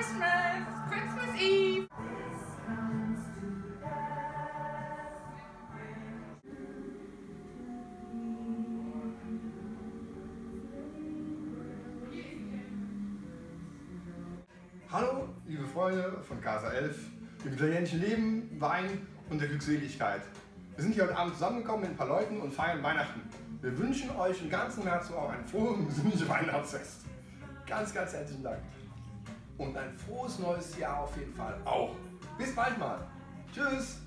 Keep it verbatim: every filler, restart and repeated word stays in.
Christmas! Christmas Eve! Hallo, liebe Freunde von Casa elf, dem italienischen Leben, Wein und der Glückseligkeit. Wir sind hier heute Abend zusammengekommen mit ein paar Leuten und feiern Weihnachten. Wir wünschen euch im ganzen März auch ein frohes und besinnliches Weihnachtsfest. Ganz, ganz herzlichen Dank. Und ein frohes neues Jahr auf jeden Fall auch. Bis bald mal. Tschüss.